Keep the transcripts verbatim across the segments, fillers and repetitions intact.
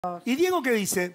¿Y Diego qué dice?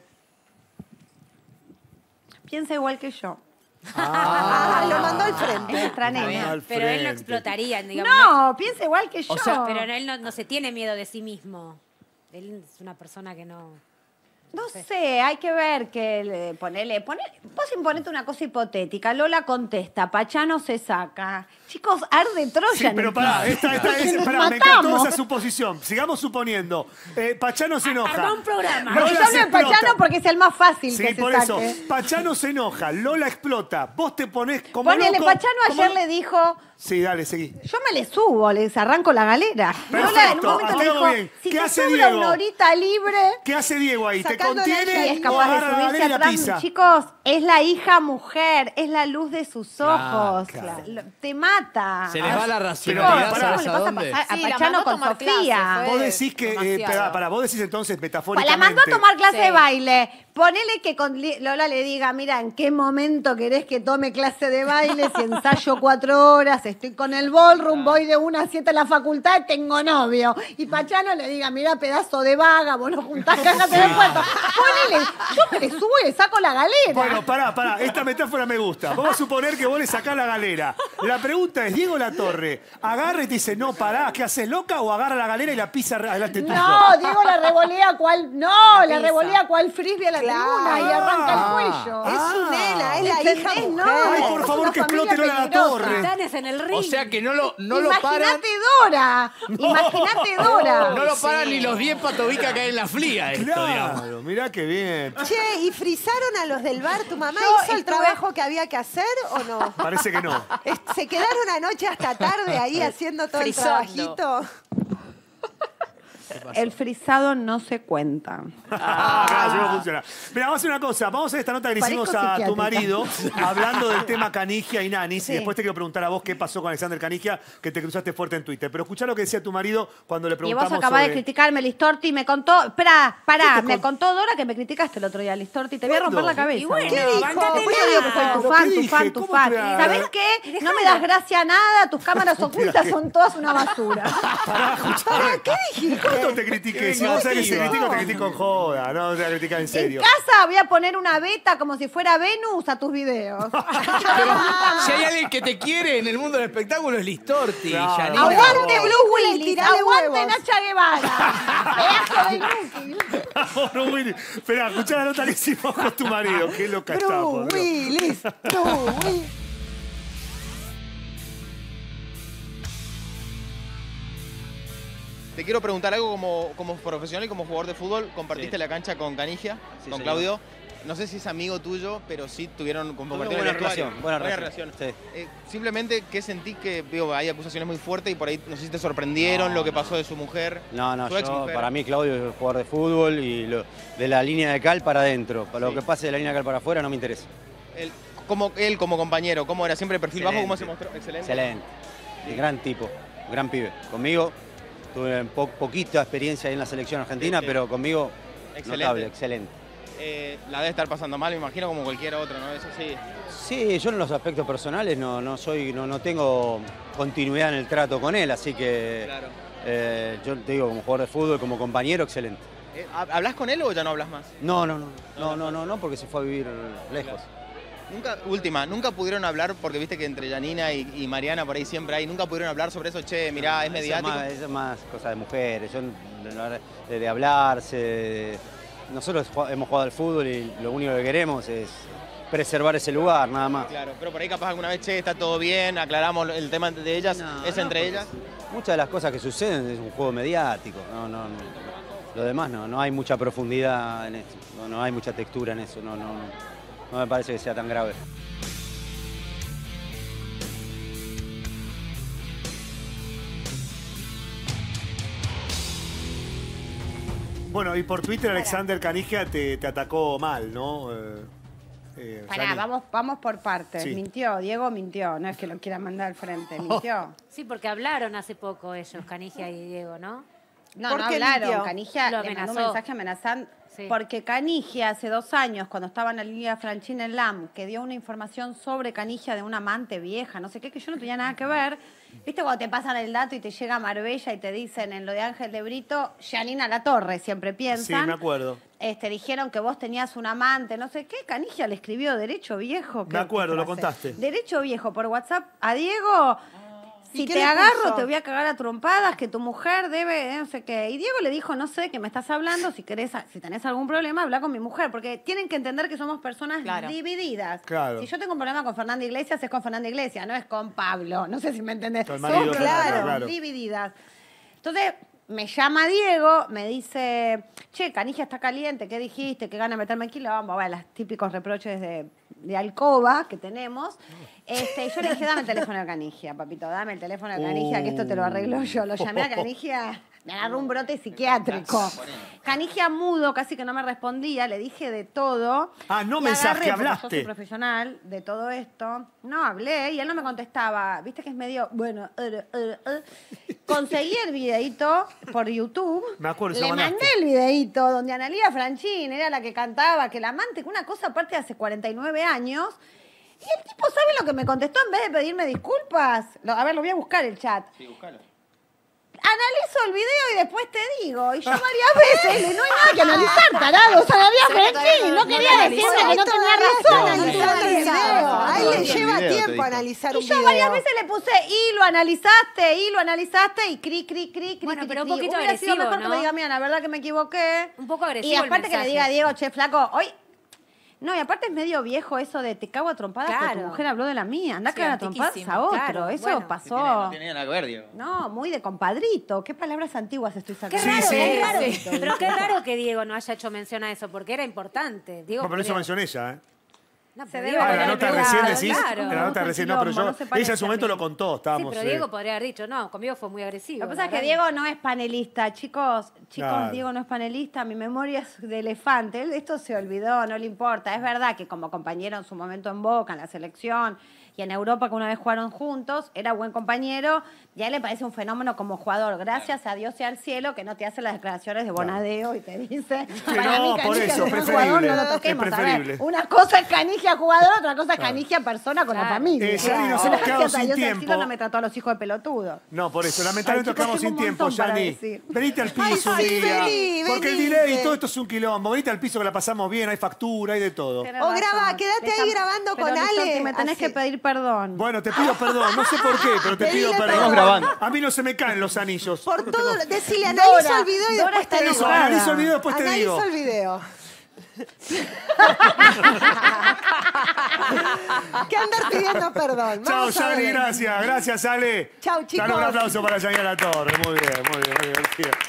Piensa igual que yo. Ah, lo mandó al frente. Es nuestra nena. Al Pero él no frente. explotaría, digamos. No, piensa igual que yo. O sea, pero él no, no se tiene miedo de sí mismo. Él es una persona que no... No sé, hay que ver que le- ponele, ponele, vos imponete una cosa hipotética, Lola contesta, Pachano se saca. Chicos, arde Troya. Sí, pero pará, esta, esta es, Nos pará, me encantó matamos. esa suposición. Sigamos suponiendo. Eh, Pachano se enoja. Armá un programa. Porque yo Lola se hablo de explota. Pachano porque es el más fácil Sí, que se por saque. eso. Pachano se enoja, Lola explota. Vos te ponés como Ponele, loco, Pachano como ayer lo- le dijo, Sí, dale, seguí. yo me le subo, les arranco la galera. Perfecto, Lola en un momento hasta le luego dijo, bien. si ¿Qué te hace sobra Diego? una horita libre... ¿Qué hace Diego ahí? ¿Te Sacándola contiene ella Y es o capaz de agarra la subirse galera y la atrás. pisa? Chicos, es la hija mujer, es la luz de sus ojos. claro. Lo- Te mata. Se les va la Pero racionalidad, pará, ¿sabes ¿Cómo le a pasa a dónde? pasar a Sí, la Pachano mandó a con tomar clase, Sofía? fue- Vos decís que, eh, demasiado. pará, pará, vos decís entonces La metafóricamente. mandó a tomar clase Sí. de baile. Ponele que con Li- Lola le diga, mira, ¿en qué momento querés que tome clase de baile? Si ensayo cuatro horas, estoy con el ballroom, voy de una a siete a la facultad, tengo novio. Y Pachano le diga, mira, pedazo de vaga, vos no juntás cajas de descuento. Ponele, yo me le subo y le saco la galera. Bueno, pará, pará, esta metáfora me gusta. Vamos a suponer que vos le sacás la galera. La pregunta es, Diego Latorre, agarra y te dice, no, pará, ¿qué haces, loca? ¿O agarra la galera y la pisa adelante tuyo? No, Diego la revolea cual. No, la pisa. revolea cual frisbee a la Claro. tribuna y arranca el cuello. Es su nena, es la ¿Entendés? hija No, mujer. Ay, es por una favor, que familia explote Lola peligrosa. Latorre. Titanes en el ring. O sea que no lo, no lo paran. Imagínate Dora. Imagínate Dora. No lo paran ni los diez patobica que hay en la fliga esto, digamos. Claro, mirá qué bien. Che, ¿y frizaron a los del bar? ¿Tu mamá Yo hizo el estuve- trabajo que había que hacer o no? Parece que no. Es- ¿Se quedaron anoche hasta tarde ahí haciendo todo Frizando. el trabajito? El frisado no se cuenta. Ah, claro, si no funciona. Mira, vamos a hacer una cosa. Vamos a hacer esta nota que le hicimos Parezco a tu psiquiátrica. marido, hablando del tema Canigia y Nanis. Sí. Y después te quiero preguntar a vos qué pasó con Alexander Canigia, que te cruzaste fuerte en Twitter. Pero escuchá lo que decía tu marido cuando le Y preguntamos vos acabás sobre... de criticarme, Listorti, me contó. Espera, pará, ¿Qué te me con- contó Dora que me criticaste el otro día, Listorti. Te voy a romper ¿Cuándo? la cabeza. Y bueno, ¿Qué dijo? bancate Por eso digo que soy nada. tu ¿Pero fan, qué tu dije? fan, tu ¿Cómo fan. te va a- ¿Sabés qué? No me das gracia a nada, tus cámaras ocultas son todas una basura. Pará, escuchá. ¿Qué dijiste? ¿Cuánto te critiqué? Si vos sabés que se critica, te critico en joda. No te voy a criticar en En serio. casa voy a poner una beta como si fuera Venus a tus videos. Pero si hay alguien que te quiere en el mundo del espectáculo es Listorti. Claro. Yanina. Aguante Blue Willy, Willis, tirale aguante huevos. Nacha Guevara. Pedazo de inútil. Bueno, Willy. Esperá, escuchá la nota que hicimos con tu marido. Qué loca está, por Bruce Dios. Willis, Bruce Willis. Te quiero preguntar algo como, como profesional y como jugador de fútbol. Compartiste Sí. la cancha con Canigia, Sí, con señor. Claudio. No sé si es amigo tuyo, pero sí tuvieron Tuvimos compartieron buena el vestuario. relación, buena relación, sí. Eh, simplemente, ¿qué sentís que digo, hay acusaciones muy fuertes y por ahí no sé si te sorprendieron No, lo que no. pasó de su mujer? No, no, Su yo, exmujer. para mí Claudio es jugador de fútbol y lo- de la línea de cal para adentro. Para Sí. lo que pase de la línea de cal para afuera no me interesa. Él como, él como compañero, ¿cómo era? ¿Siempre perfil bajo? ¿Cómo se mostró? Excelente. Excelente. Y gran tipo, gran pibe. Conmigo tuve po- poquita experiencia ahí en la selección argentina, Sí, sí. pero conmigo Excelente. notable, excelente. Eh, la debe estar pasando mal, me imagino, como cualquier otro, ¿no? Eso sí. Sí, yo en los aspectos personales no, no soy, no, no tengo continuidad en el trato con él, así que Claro. eh, yo te digo, como jugador de fútbol, como compañero, excelente. Eh, ¿Hablas con él o ya no hablas más? No, no, no, no, no, no, no, porque se fue a vivir lejos. Nunca, última, nunca pudieron hablar, porque viste que entre Yanina y, y Mariana por ahí siempre hay, nunca pudieron hablar sobre eso, che, mirá, es Eso mediático. más, eso es más cosa de mujeres, yo, de, de hablarse. de- nosotros jugá- hemos jugado al fútbol y lo único que queremos es preservar ese lugar, nada más. Claro, pero por ahí capaz alguna vez, che, está todo bien, aclaramos el tema de ellas, No, es no, entre porque ellas. Muchas de las cosas que suceden es un juego mediático, no, no, no. Lo demás no, no hay mucha profundidad en eso, no, no hay mucha textura en eso, no, no, no, no me parece que sea tan grave. Bueno, y por Twitter Alexander Canigia te, te atacó mal, ¿no? Eh, eh, Pará, Yani. vamos, vamos por partes. Sí. Mintió, Diego mintió. No es que lo quiera mandar al frente, mintió. Sí, porque hablaron hace poco ellos, Canigia y Diego, ¿no? No, ¿Por no qué hablaron. mintió? Canigia Lo le mandó un amenazó. mensaje amenazando. Sí. Porque Canigia hace dos años, cuando estaba en la línea Franchina en L A M, que dio una información sobre Canigia de una amante vieja, no sé qué, que yo no tenía nada que ver. ¿Viste cuando te pasan el dato y te llega Marbella y te dicen en lo de Ángel de Brito, Yanina Latorre, siempre Sí, piensan? me acuerdo. Este, dijeron que vos tenías un amante, no sé qué. Canigia le escribió derecho viejo. Me acuerdo, ¿qué lo frase? contaste. Derecho viejo por WhatsApp a Diego. ¿Y Si qué te le agarro, puso? te voy a cagar a trompadas, que tu mujer debe, no sé qué. Y Diego le dijo, no sé de qué me estás hablando, si querés, si tenés algún problema, habla con mi mujer. Porque tienen que entender que somos personas Claro. divididas. Claro. Si yo tengo un problema con Fernanda Iglesias, es con Fernanda Iglesias, no es con Pablo. No sé si me entendés. Con el Somos marido, personas claro, claro. divididas. Entonces, me llama Diego, me dice, che, Canigia está caliente, ¿qué dijiste? ¿Qué gana de meterme en quilombo? Bueno, los típicos reproches de, de alcoba que tenemos. Este, yo le dije, dame el teléfono de Canigia, papito, dame el teléfono de Canigia, que esto te lo arreglo yo. Lo llamé a Canigia, me agarró un brote psiquiátrico. Canigia mudo, casi que no me respondía, le dije de todo. Ah, no Y mensaje, agarré, porque hablaste. Yo soy profesional de todo esto. No, hablé y él no me contestaba. Viste que es medio, bueno, uh, uh, uh. Conseguí el videíto por YouTube. Me acuerdo, se Le lo mandaste. mandé el videíto donde Analía Franchín era la que cantaba, que la amante, que una cosa aparte de hace cuarenta y nueve años. Y el tipo, ¿sabe lo que me contestó en vez de pedirme disculpas? Lo- a ver, lo voy a buscar el chat. Sí, buscalo. Analizo el video y después te digo. Y yo varias veces, le- no hay nada que analizar, tarado. O sea, Analía Franchín, no quería decirme que no tenía razón. Analizando el video. A él le El lleva video, te tiempo dijo. analizar Y un yo video. varias veces le puse, y lo analizaste, y lo analizaste, y cri, cri, cri, cri, Bueno, cri, pero un cri. poquito Hubiera sido agresivo, mejor que ¿no? me diga, mira, la verdad que me equivoqué. Un poco agresivo Y el aparte que le mensaje. diga a Diego, che, flaco, hoy... No, y aparte es medio viejo eso de te cago a trompadas porque Claro. tu mujer habló de la mía. Anda a Sí, cagar a trompadas antiquísimo. a otro. Claro, Eso bueno. No pasó. tiene, no tiene nada que ver, Diego. No, muy de compadrito. ¿Qué palabras antiguas estoy Qué sacando? Sí, raro, sí. qué raro. Compadrito, Pero ¿viste? qué raro que Diego no haya hecho mención a eso, porque era importante. Diego No, pero eso podría- mencioné ella, ¿eh? No, Se pero debe Ah, Diego la haber podría nota haber recién pegado, decís. claro. La nota recién, no, pero quilombo, yo. no se parece Ella en su a momento mí. lo contó, Sí, estábamos. pero eh, Diego podría haber dicho, no, conmigo fue muy agresivo. Lo que pasa es la que verdad. Diego no es panelista, chicos. Chicos, Claro. Diego no es panelista. Mi memoria es de elefante. Él esto se olvidó, no le importa. Es verdad que como compañero en su momento en Boca, en la selección y en Europa, que una vez jugaron juntos, era buen compañero. Y a él le parece un fenómeno como jugador. Gracias a Dios y al cielo que no te hace las declaraciones de Bonadeo y te dice. "Para no, mí, por Canigia eso, es buen preferible, jugador, no lo es toquemos". A ver, preferible. una cosa es Canigia jugador, otra cosa es Canigia persona con la Claro. familia. Eh, Yani, nos hemos quedado Gracias a sin Dios y al cielo tiempo. no me trató a los hijos de pelotudo. No, por eso, lamentablemente Ay, chicos, estamos tengo sin un tiempo, montón para Yani. decir. Venite al piso un Ay, sí, día. vení, Porque el venite. delay y todo esto es un quilombo. Venite al piso que la pasamos bien, hay factura, hay de todo. Tenés O razón. graba, quédate ahí Déjame- grabando pero, con Listorti, Ale, me tenés así. que pedir perdón. Bueno, te pido perdón, no sé por qué, pero te pido Pedile perdón. perdón. Estamos grabando. A mí no se me caen los anillos. Por todo, decile, Dora, analizo el video y Dora después está te digo. Eso, enojada. analizo el video, después te Analizo digo. el video. ¿Qué andar pidiendo perdón? Chao, Vamos a Yani, ver. gracias. Gracias, Ale. Chau, Dale un chicos. aplauso para Yani La Torre. Muy bien, muy bien, muy divertido.